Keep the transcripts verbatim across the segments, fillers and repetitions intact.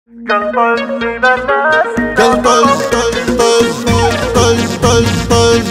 قلب الزين الناس قلب طز طز طز طز طز طز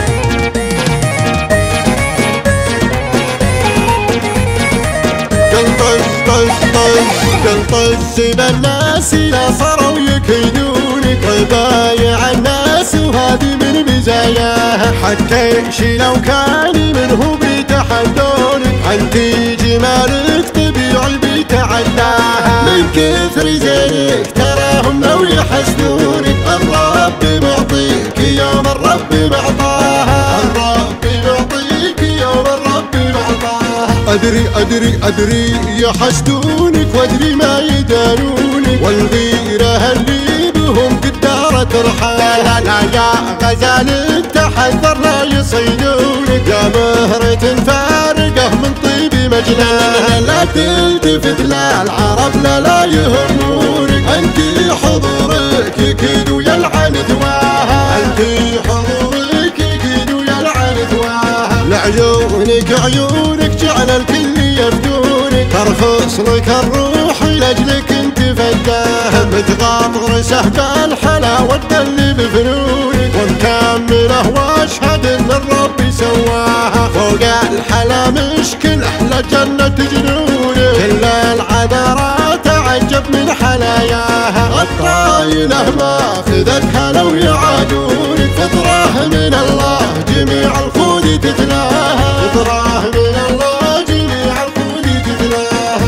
قلب طز طز طز قلب طز بالناس لا صاروا يكيدونك وبايع الناس وهذه من مزاياها حتى لو كان منه بيتحدونك انتي جمالك طبيعي بيتعداها من كثر زينك تراهم لو يحسدونك الرب معطيك يوم الرب معطاها الرب معطيك يوم الرب معطاها ادري ادري ادري يحسدونك وادري ما يدانونك والغيره اللي بهم قد دارت رحالها يا غزال تحذر لا يصيدونك يا مهرة فارقه من طيب مجناها لا تلتفت لا العرب لا لا يهمونك انت حضورك يكيد ويلعن دواها انت حضورك يكيد ويلعن دواها لعيونك عيونك جعل الكل يفدونك ترخص لك الروح لاجلك انت فداها متغاطر سهب الحلاوه اللي بفنونك ومكمله واشهد ان الرب سواها فوق الحلا مشكل احلى جنه جنونك كل العذرات تعجب من حلاياها الطايله ماخذتها لو يعادونك فطره من الله جميع الخود تتلاها فطره من الله جميع الخود تتلاها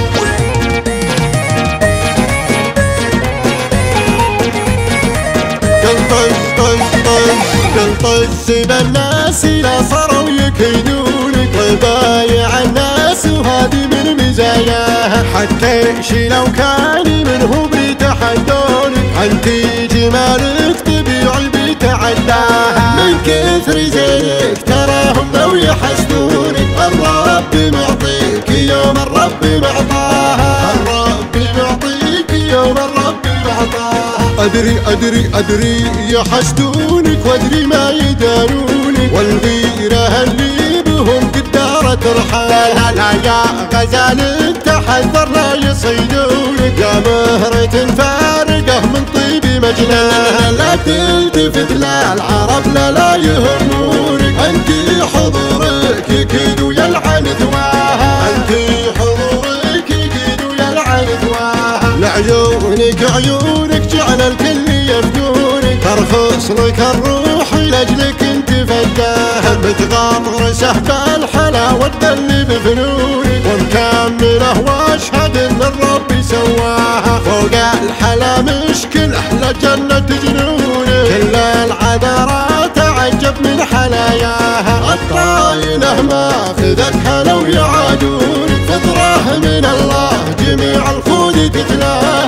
قلب طز طز طز قلب طز بالناس لا صاروا يكيدونك وبايع الناس وهذه من مزاياها حتى لو كان منه بيتحدونك انتي جمالك طبيعي بيتعداها من كثر زينك تراهم لو يحسدونك الرب معطيك يوم الرب معطاها الرب معطيك يوم الرب معطاها ادري ادري ادري يحسدونك وادري ما يدانونك والغيره اللي بهم قد دارت رحالها لا يا غزال تحذر لا يصيدونك يا مهرة فارقه من طيب مجناها لا تلتفت لا العرب لا لا يهمونك انت حضورك يكيد ويلعن دواها انت حضورك يكيد ويلعن دواها لعيونك عيونك جعل الكل يفدونك ترخص لك الروح لاجلك انت فداها متغاطر سهب الحلاوه اللي بفنونك ومكمله واشهد ان الرب سواها فوق الحلا مشكل احلى جنه جنونك كل العذرات تعجب من حلاياها الطايله ماخذتها لو يعادونك فطره من الله جميع الخود تتلاها